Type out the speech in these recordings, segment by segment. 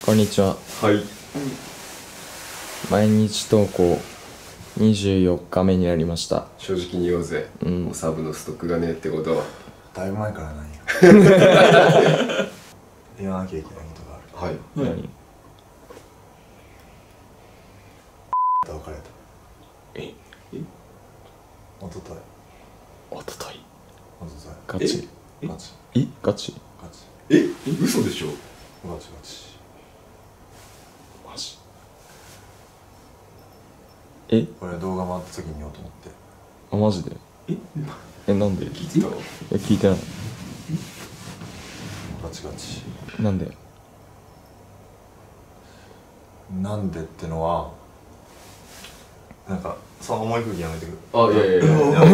こんにちは。 はい。 毎日投稿24日目になりました。 正直に言おうぜ。おサブのストックがねえってことは。 だいぶ前から何言わなきゃいけないことがある。 はい。 何？ 別れた。おととい。 おととい。 おととい。 ガチ？ ガチ。 ガチ？ ガチ。 嘘でしょ。 ガチガチ。 マジ？ これ動画回った時に言おうと思って。 あ、マジで？なんで？ 聞いてた？ 聞いてない。 ガチガチ。 なんで？ なんでってのはなんかその重い空気やめてくる。 あ、いやいやいや。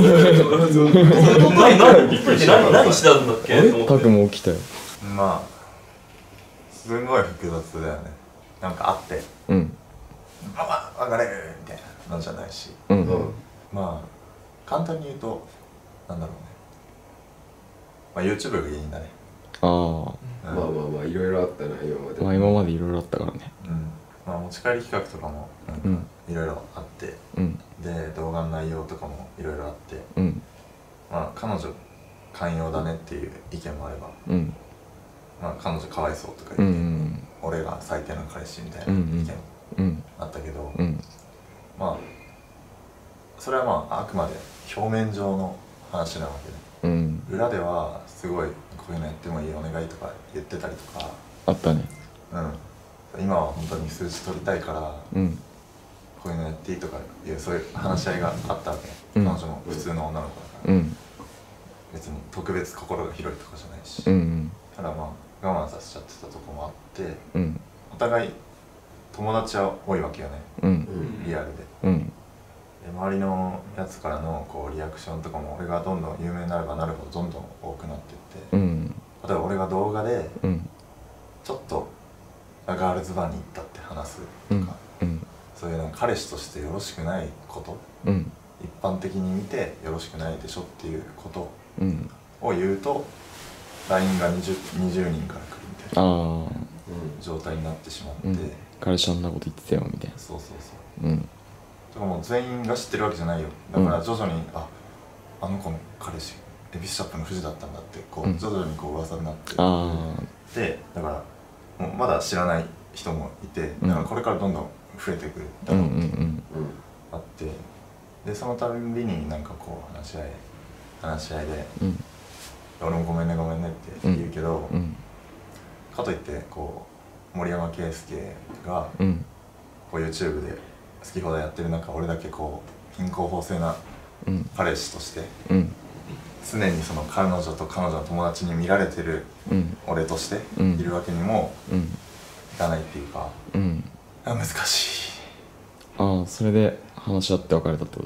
びっくりして何したんだっけと思って。 タクも起きたよ。 まあすんごい複雑だよね。なんかあって別れるみたいなのじゃないし、まあ簡単に言うとなんだろうね、まあ YouTube が原因だね。 あまあまあまあいろいろあったな今まで。 まあ今までいろいろあったからね。 まあ持ち帰り企画とかもなんかいろいろあって、で動画の内容とかもいろいろあって、まあ彼女寛容だねっていう意見もあれば、まあ彼女かわいそうとか言って、俺が最低な彼氏みたいな意見もあったけど、まあそれはまああくまで表面上の話なわけで、裏ではすごいこういうのやってもいいお願いとか言ってたりとかあったね。 今は本当に数字取りたいから、こういうのやっていいとかいうそういう話し合いがあったわけ、彼女も普通の女の子だから、別に特別心が広いとかじゃないし、ただまあ我慢させちゃってたとこもあって、お互い友達は多いわけよね、リアルで。で周りのやつからのこうリアクションとかも俺がどんどん有名になればなるほどどんどん多くなっていって、例えば俺が動画でちょっとガールズバーに行ったって話すとか、そういうなんか彼氏としてよろしくないこと、一般的に見てよろしくないでしょっていうことを言うと LINE が 20人から来るみたいな状態になってしまって、 彼氏あんなこと言ってたよみたいな。 そうとかもう全員が知ってるわけじゃないよ。だから徐々にあの子の彼氏エビスシャップの藤だったんだってこう徐々にこう噂になってで、だからもうまだ知らない人もいて、だからこれからどんどん増えてくるだろうってあって、でそのたびになんかこう話し合いで俺もごめんねごめんねって言うけど、かといってこう森山圭介がこう YouTube で好き放題やってる中、俺だけこう貧困法制な彼氏として常にその彼女と彼女の友達に見られてる俺としているわけにもいかないっていうか、難しい。 それで話し合って別れたってこと？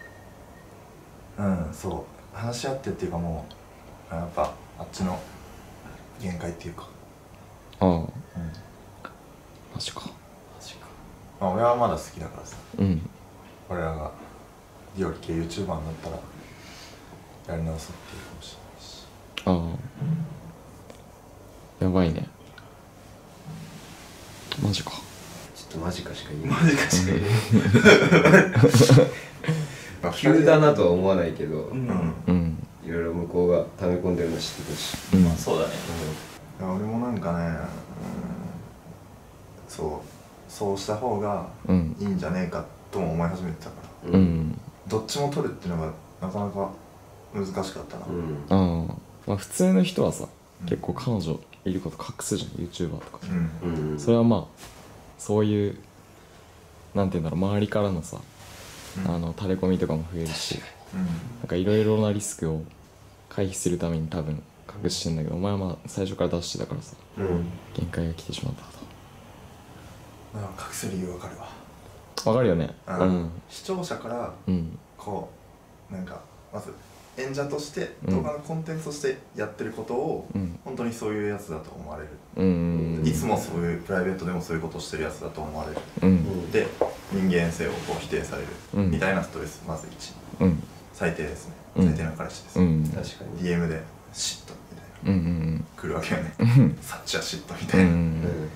そう話し合ってっていうかもうやっぱあっちの限界っていうか。 マジか。 まあ俺はまだ好きだからさ、俺らが料理系 YouTuber になったらやり直そうっていうかもしれないし。 やばいね。マジか。 ちょっとマジかしか言えない。マジかしか言えない。急だなとは思わないけど、いろいろ向こうが溜め込んでるの知ってたし。 そうだね。 俺もなんかね、そうした方がいいんじゃねえかとも思い始めてたから、どっちも取るっていうのがなかなか難しかったな。 まあ普通の人はさ、結構彼女いること隠すじゃん、 YouTuber とか。それはまあそういうなんていうんだろう、周りからのさタレコミとかも増えるし、なんかいろいろなリスクを回避するために多分隠してんだけど、お前はまあ最初から出してたからさ、限界が来てしまったと。 隠す理由わかるわ。 わかるよね。 視聴者からこうなんかまず演者として動画のコンテンツとしてやってることを本当にそういうやつだと思われる、いつもそういうプライベートでもそういうことをしてるやつだと思われる、で人間性をこう否定されるみたいなストレスまず1、最低ですね、最低な彼氏です、確かに DM で嫉妬みたいな来るわけよね、サッチは嫉妬みたいな、来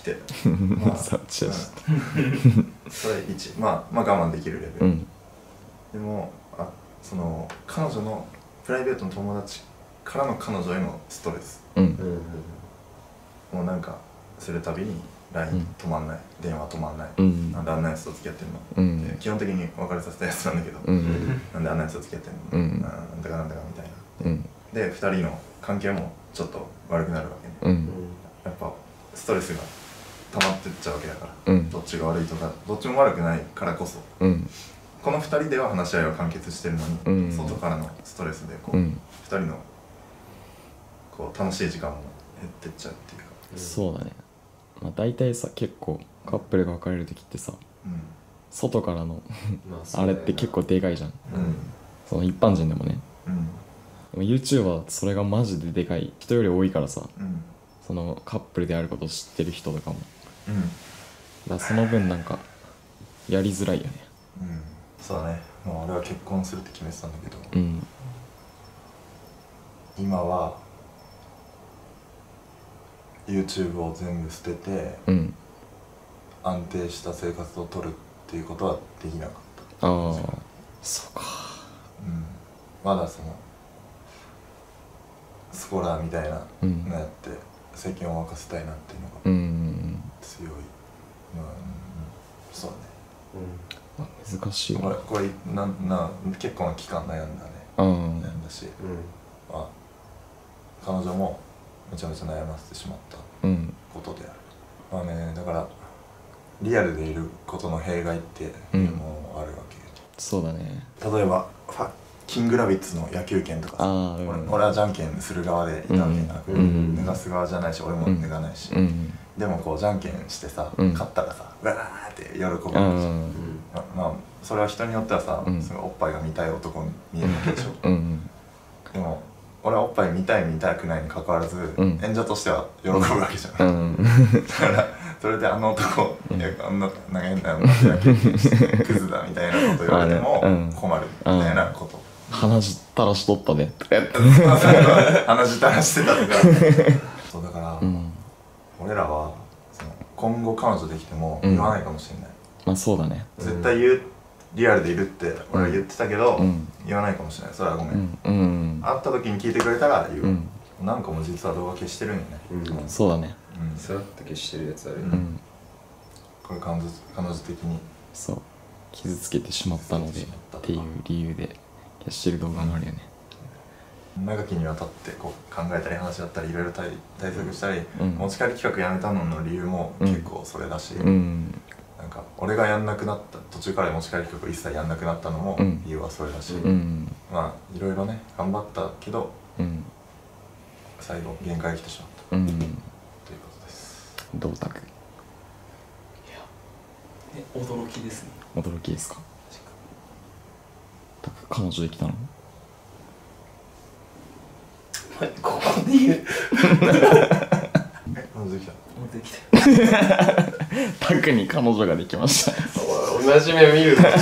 てそっちだしそれ1、まあ我慢できるレベル、でもその彼女のプライベートの友達からの彼女へのストレス、もうなんかするたびに LINE 止まんない、電話止まんない、なんであんなやつと付き合ってんの、基本的に別れさせたやつなんだけど、なんであんなやつと付き合ってんの、なんだかなんだかみたいな、で2人の関係もちょっと悪くなるわけね、やっぱストレスが溜まってっちゃうわけだから、どっちが悪いとかどっちも悪くないからこそ、この2人では話し合いは完結してるのに、外からのストレスでこう、2人のこう楽しい時間も減ってっちゃうっていうか、 そうだね。まあ大体さ、結構カップルが別れる時ってさ、外からのあれって結構でかいじゃん、その一般人でもね、でも YouTuber だとそれがマジででかい人より多いからさ、そのカップルであることを知ってる人とかも、だからその分なんかやりづらいよね。 そうだね。もう俺は結婚するって決めてたんだけど、今は YouTube を全部捨てて、安定した生活を取るっていうことはできなかった。 ああ、そうか。 まだそのスコラーみたいなのやって世間を沸かせたいなっていうのが強い。そうだね。 難しいよね。 これ結構な期間悩んだね。悩んだし、彼女もめちゃめちゃ悩ませてしまったことである。まあね、だからリアルでいることの弊害っていうのもあるわけ。 そうだね。 例えばキングラビッツの野球拳とかさ、俺はじゃんけんする側でいたわけなく、脱がす側じゃないし俺も脱がないし、でもこうじゃんけんしてさ、勝ったらさうわーって喜ぶじゃん。まあそれは人によってはさ、すごいおっぱいが見たい男に見えるわけでしょ。でも俺はおっぱい見たい見たくないに関わらず、演者としては喜ぶわけじゃん。だからそれであの男、あんな変な野球拳してクズだみたいなこと言われても困るみたいなこと。 鼻血垂らしとったねとかやって鼻血垂らしてたとかそうだから、俺らはその今後彼女できても言わないかもしれない。 まあそうだね。 絶対リアルでいるって俺は言ってたけど、言わないかもしれない。それはごめん。会った時に聞いてくれたら言う。なんかも実は動画消してるんよね。 そうだね。 さらっと消してるやつある。 これ彼女的にそう傷つけてしまったのでっていう理由で消してる動画もあるよね。 長きにわたってこう考えたり話し合ったりいろいろ対策したり、持ち帰り企画やめたのの理由も結構それだし、なんか俺がやんなくなった途中から持ち帰り企画を一切やんなくなったのも理由はそれだし、まあいろいろね頑張ったけど、最後限界が来てしまったということです。 どうたく驚きですね。 驚きですか。たく彼女できたの？ ここで言う彼女できた？ できた。 タクに彼女ができました。 同じ目見るな。タクは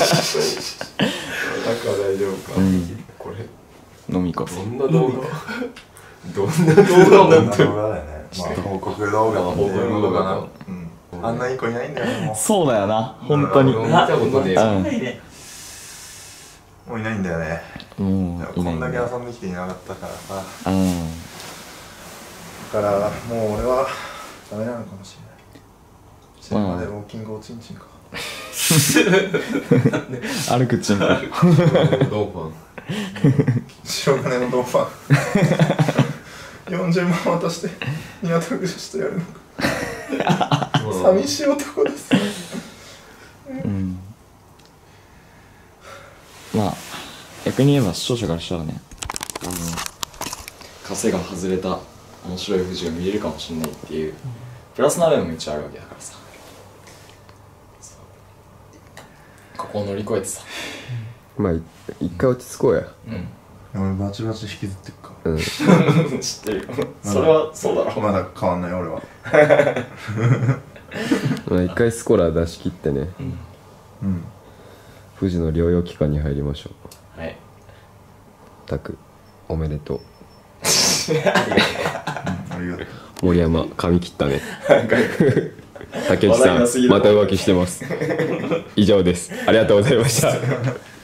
大丈夫か。これ飲みこそ。 どんな動画？どんな動画なんて。 動画だよね。まあ報告動画っていう動画な。あんないい子いないんだよもう。 そうだよな。本当に。 見たことねえ。 もういないんだよね。 もうこんだけ遊んできていなかったからさ。 うんだからもう俺はダメなのかもしれない。死ぬまでウォーキングおちんちんか。 歩くチンコ。 ドーファン。 白金のドーファン。40万渡して港区女子とやるのか。寂しい男です。 まあ逆に言えば視聴者からしたらね、枷が外れた面白い富士が見れるかもしれないっていうプラスな面も一応あるわけだからさ、ここを乗り越えてさ、 まあ一回落ち着こうや。 俺バチバチ引きずってっか。 知ってるよ。それはそうだろ。 まだ変わんない俺は。 まあ一回スコラ出し切ってね、富士の療養期間に入りましょう。はい。 タクおめでとう。 ありがとう。 森山髪切ったね。 竹内さんまた浮気してます以上です。ありがとうございました